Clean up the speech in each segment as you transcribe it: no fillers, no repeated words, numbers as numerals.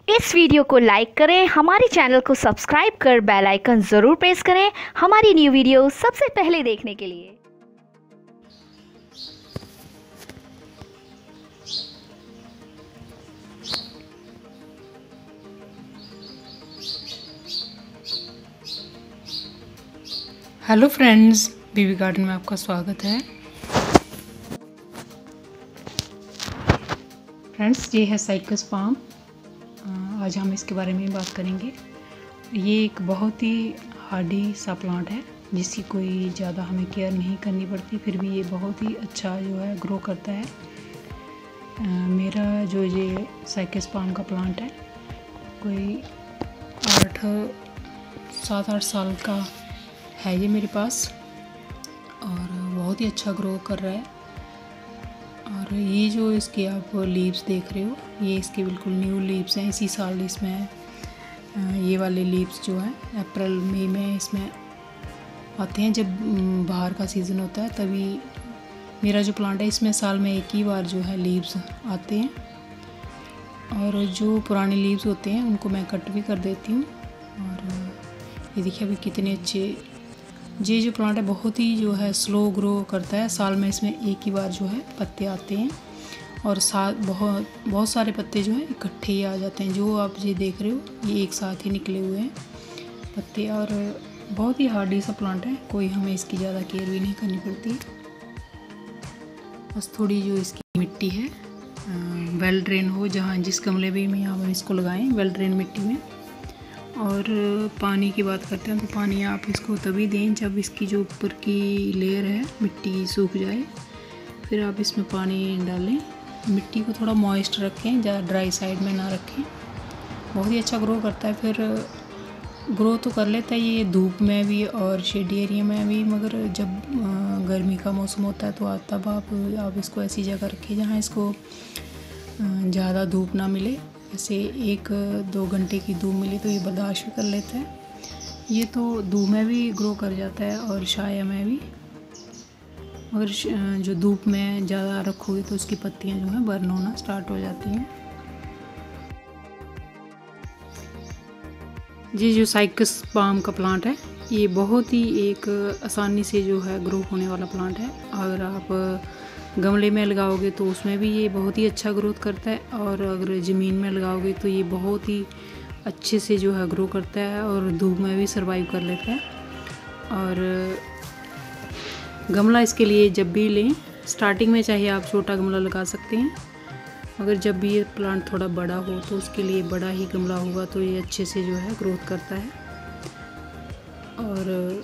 इस वीडियो को लाइक करें, हमारे चैनल को सब्सक्राइब कर बेल आइकन ज़रूर प्रेस करें हमारी न्यू वीडियो सबसे पहले देखने के लिए। हेलो फ्रेंड्स, बीबी गार्डन में आपका स्वागत है। फ्रेंड्स, ये है साइकस पाम। आज हम इसके बारे में बात करेंगे। ये एक बहुत ही हार्डी सा प्लांट है जिसकी कोई ज़्यादा हमें केयर नहीं करनी पड़ती, फिर भी ये बहुत ही अच्छा जो है ग्रो करता है। मेरा जो ये साइकस पाम का प्लांट है कोई 7-8 साल का है ये मेरे पास, और बहुत ही अच्छा ग्रो कर रहा है। और ये जो इसके आप लीव्स देख रहे हो, ये इसके बिल्कुल न्यू लीव्स हैं। इसी साल इसमें ये वाले लीव्स जो हैं अप्रैल मई में इसमें आते हैं, जब बाहर का सीज़न होता है तभी मेरा जो प्लांट है इसमें साल में एक ही बार जो है लीव्स आते हैं। और जो पुराने लीव्स होते हैं उनको मैं कट भी कर देती हूँ। और ये देखिए अभी कितने अच्छे, ये जो प्लांट है बहुत ही जो है स्लो ग्रो करता है। साल में इसमें एक ही बार जो है पत्ते आते हैं, और साथ बहुत सारे पत्ते जो हैं इकट्ठे ही आ जाते हैं। जो आप ये देख रहे हो ये एक साथ ही निकले हुए हैं पत्ते, और बहुत ही हार्डी सा प्लांट है। कोई हमें इसकी ज़्यादा केयर भी नहीं करनी पड़ती। बस थोड़ी जो इसकी मिट्टी है वेल ड्रेन हो, जहाँ जिस गमले में हम इसको लगाएं वेल ड्रेन मिट्टी में। और पानी की बात करते हैं तो पानी आप इसको तभी दें जब इसकी जो ऊपर की लेयर है मिट्टी सूख जाए, फिर आप इसमें पानी डालें। मिट्टी को थोड़ा मॉइस्ट रखें, ज़्यादा ड्राई साइड में ना रखें। बहुत ही अच्छा ग्रो करता है। फिर ग्रो तो कर लेता है ये धूप में भी और शेडी एरिया में भी, मगर जब गर्मी का मौसम होता है तो तब आप इसको ऐसी जगह रखें जहाँ इसको ज़्यादा धूप ना मिले। ऐसे 1-2 घंटे की धूप मिली तो ये बर्दाश्त भी कर लेता है। ये तो धूप में भी ग्रो कर जाता है और छाया में भी, मगर जो धूप में ज़्यादा रखोगे तो उसकी पत्तियां जो है बर्न होना स्टार्ट हो जाती हैं। ये जो साइकस पाम का प्लांट है ये बहुत ही एक आसानी से जो है ग्रो होने वाला प्लांट है। अगर आप गमले में लगाओगे तो उसमें भी ये बहुत ही अच्छा ग्रोथ करता है, और अगर ज़मीन में लगाओगे तो ये बहुत ही अच्छे से जो है ग्रो करता है और धूप में भी सर्वाइव कर लेता है। और गमला इसके लिए जब भी लें, स्टार्टिंग में चाहे आप छोटा गमला लगा सकते हैं, मगर जब भी ये प्लांट थोड़ा बड़ा हो तो उसके लिए बड़ा ही गमला होगा तो ये अच्छे से जो है ग्रोथ करता है। और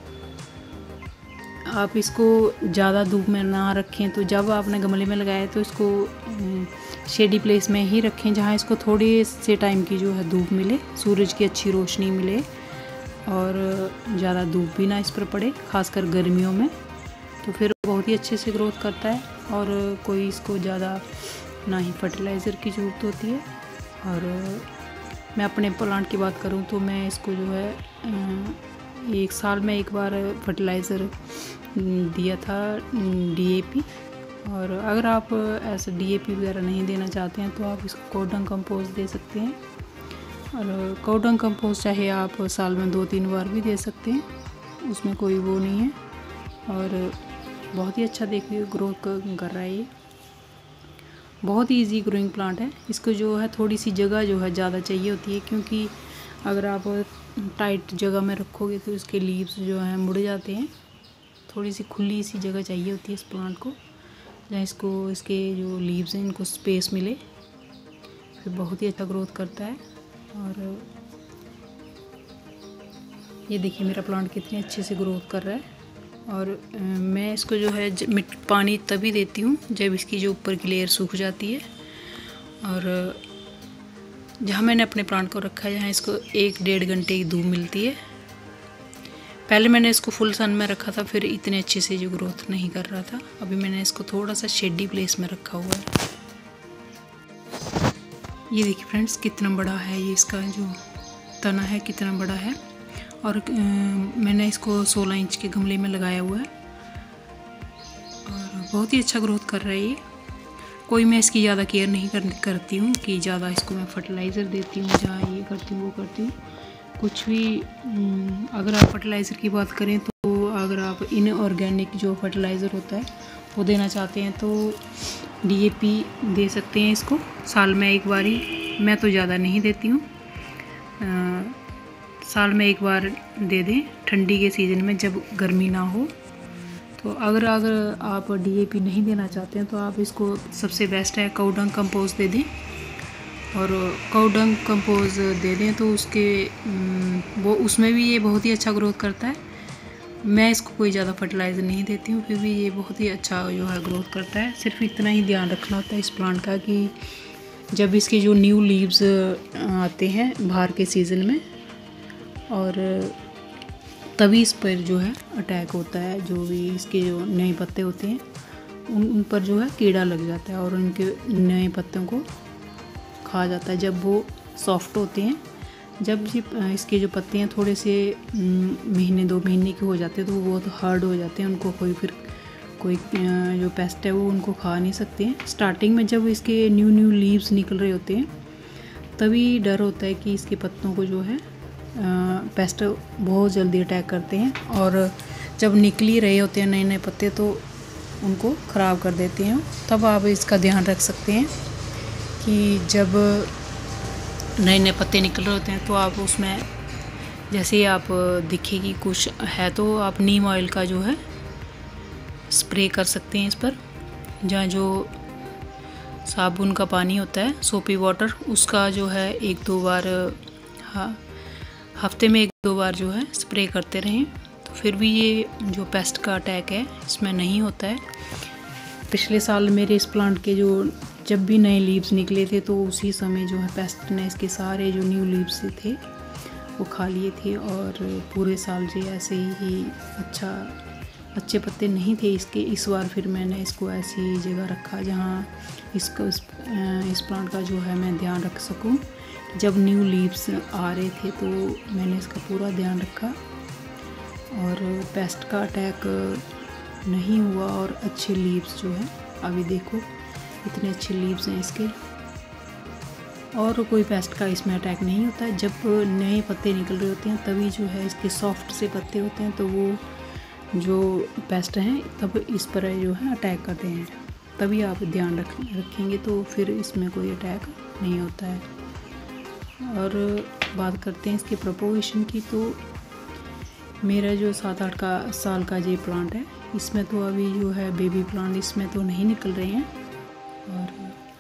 आप इसको ज़्यादा धूप में ना रखें, तो जब आपने गमले में लगाया तो इसको शेडी प्लेस में ही रखें जहाँ इसको थोड़े से टाइम की जो है धूप मिले, सूरज की अच्छी रोशनी मिले, और ज़्यादा धूप भी ना इस पर पड़े, खासकर गर्मियों में। तो फिर बहुत ही अच्छे से ग्रोथ करता है, और कोई इसको ज़्यादा ना ही फर्टिलाइज़र की ज़रूरत होती है। और मैं अपने प्लांट की बात करूँ तो मैं इसको जो है 1 साल में एक बार फर्टिलाइज़र दिया था, DAP। और अगर आप ऐसे DAP वगैरह नहीं देना चाहते हैं तो आप इसको काउडंग कंपोस्ट दे सकते हैं। और काउडंग कंपोस्ट चाहे आप साल में 2-3 बार भी दे सकते हैं, उसमें कोई वो नहीं है। और बहुत ही अच्छा देखिए ग्रो कर रहा है ये। बहुत ही ईजी ग्रोइंग प्लांट है। इसको जो है थोड़ी सी जगह जो है ज़्यादा चाहिए होती है, क्योंकि अगर आप टाइट जगह में रखोगे तो इसके लीव्स जो हैं मुड़ जाते हैं। थोड़ी सी खुली सी जगह चाहिए होती है इस प्लांट को, जहाँ इसके जो लीव्स हैं इनको स्पेस मिले, फिर बहुत ही अच्छा ग्रोथ करता है। और ये देखिए मेरा प्लांट कितने अच्छे से ग्रोथ कर रहा है। और मैं इसको जो है पानी तभी देती हूँ जब इसकी जो ऊपर की लेयर सूख जाती है। और जहाँ मैंने अपने प्लांट को रखा है, जहाँ इसको 1-1.5 घंटे की धूप मिलती है। पहले मैंने इसको फुल सन में रखा था, फिर इतने अच्छे से जो ग्रोथ नहीं कर रहा था। अभी मैंने इसको थोड़ा सा शेडी प्लेस में रखा हुआ है। ये देखिए फ्रेंड्स कितना बड़ा है, ये इसका जो तना है कितना बड़ा है। और मैंने इसको 16 इंच के गमले में लगाया हुआ है, और बहुत ही अच्छा ग्रोथ कर रहा है ये। कोई मैं इसकी ज़्यादा केयर नहीं करती हूँ कि ज़्यादा इसको मैं फर्टिलाइज़र देती हूँ, जहाँ ये करती हूँ वो करती हूँ कुछ भी। अगर आप फर्टिलाइज़र की बात करें तो अगर आप इनऑर्गेनिक जो फर्टिलाइज़र होता है वो देना चाहते हैं तो DAP दे सकते हैं इसको साल में एक बार ही। मैं तो ज़्यादा नहीं देती हूँ, साल में एक बार दे दें ठंडी के सीज़न में जब गर्मी ना हो। तो अगर आप DAP नहीं देना चाहते हैं तो आप इसको सबसे बेस्ट है काऊ डंग कंपोस्ट दे दें। और काऊ डंग कंपोस्ट दे दें तो उसके वो उसमें भी ये बहुत ही अच्छा ग्रोथ करता है। मैं इसको कोई ज़्यादा फर्टिलाइज़र नहीं देती हूँ, फिर भी ये बहुत ही अच्छा जो है ग्रोथ करता है। सिर्फ इतना ही ध्यान रखना होता है इस प्लांट का कि जब इसके जो न्यू लीव्स आते हैं बाहर के सीज़न में और तभी इस पर जो है अटैक होता है, जो भी इसके जो नए पत्ते होते हैं उन पर जो है कीड़ा लग जाता है और उनके नए पत्तों को खा जाता है जब वो सॉफ्ट होते हैं। जब इसके जो पत्ते हैं थोड़े से महीने 2 महीने के हो जाते हैं तो वो बहुत हार्ड हो जाते हैं, उनको कोई जो पेस्ट है वो उनको खा नहीं सकते हैं। स्टार्टिंग में जब इसके न्यू लीव्स निकल रहे होते हैं तभी डर होता है कि इसके पत्तों को जो है पेस्ट बहुत जल्दी अटैक करते हैं और जब निकल ही रहे होते हैं नए पत्ते तो उनको ख़राब कर देते हैं। तब आप इसका ध्यान रख सकते हैं कि जब नए पत्ते निकल रहे होते हैं तो आप उसमें जैसे ही आप दिखेगी कुछ है तो आप नीम ऑयल का जो है स्प्रे कर सकते हैं इस पर। जहाँ जो साबुन का पानी होता है सोपी वाटर उसका जो है 1-2 बार हफ्ते में 1-2 बार जो है स्प्रे करते रहें तो फिर भी ये जो पेस्ट का अटैक है इसमें नहीं होता है। पिछले साल मेरे इस प्लांट के जब भी नए लीव्स निकले थे तो उसी समय जो है पेस्ट ने इसके सारे जो न्यू लीव्स थे वो खा लिए थे और पूरे साल जो ऐसे ही अच्छे पत्ते नहीं थे इसके। इस बार फिर मैंने इसको ऐसी जगह रखा जहाँ इस प्लांट का जो है मैं ध्यान रख सकूँ। जब न्यू लीव्स आ रहे थे तो मैंने इसका पूरा ध्यान रखा और पेस्ट का अटैक नहीं हुआ और अच्छे लीव्स जो है अभी देखो इतने अच्छे लीव्स हैं इसके और कोई पेस्ट का इसमें अटैक नहीं होता है। जब नए पत्ते निकल रहे होते हैं तभी जो है इसके सॉफ्ट से पत्ते होते हैं तो वो जो पेस्ट हैं तब इस पर जो है अटैक करते हैं, तभी आप ध्यान रखेंगे तो फिर इसमें कोई अटैक नहीं होता है। और बात करते हैं इसके प्रोपोगेशन की तो मेरा जो 7-8 साल का ये प्लांट है इसमें तो अभी जो है बेबी प्लांट इसमें तो नहीं निकल रहे हैं और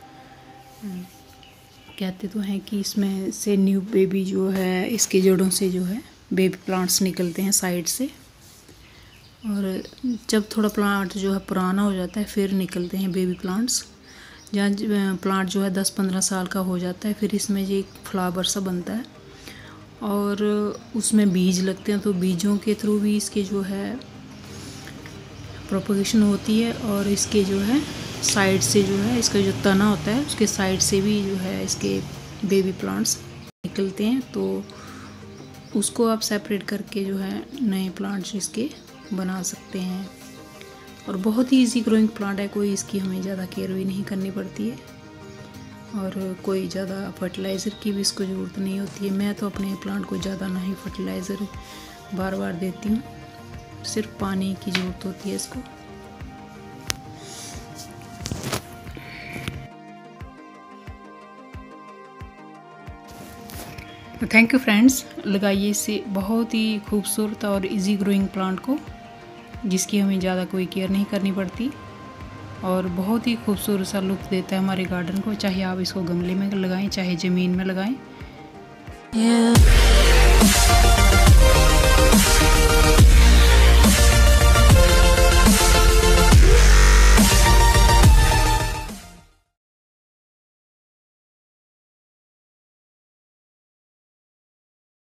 कहते तो हैं कि इसमें से न्यू बेबी जो है इसके जड़ों से जो है बेबी प्लांट्स निकलते हैं साइड से और जब थोड़ा प्लांट जो है पुराना हो जाता है फिर निकलते हैं बेबी प्लांट्स। जहाँ प्लांट जो है 10-15 साल का हो जाता है फिर इसमें ये फ्लावर सा बनता है और उसमें बीज लगते हैं तो बीजों के थ्रू भी इसके जो है प्रोपगेशन होती है और इसके जो है साइड से जो है इसका जो तना होता है उसके साइड से भी जो है इसके बेबी प्लांट्स निकलते हैं तो उसको आप सेपरेट करके जो है नए प्लांट्स इसके बना सकते हैं। और बहुत ही इजी ग्रोइंग प्लांट है, कोई इसकी हमें ज़्यादा केयर भी नहीं करनी पड़ती है और कोई ज़्यादा फर्टिलाइज़र की भी इसको ज़रूरत नहीं होती है। मैं तो अपने प्लांट को ज़्यादा ना ही फर्टिलाइज़र बार देती हूँ, सिर्फ पानी की ज़रूरत होती है इसको। थैंक यू फ्रेंड्स, लगाइए इससे बहुत ही खूबसूरत और इजी ग्रोइंग प्लांट को जिसकी हमें ज़्यादा कोई केयर नहीं करनी पड़ती और बहुत ही खूबसूरत सा लुक देता है हमारे गार्डन को। चाहे आप इसको गमले में लगाएं चाहे ज़मीन में लगाएं।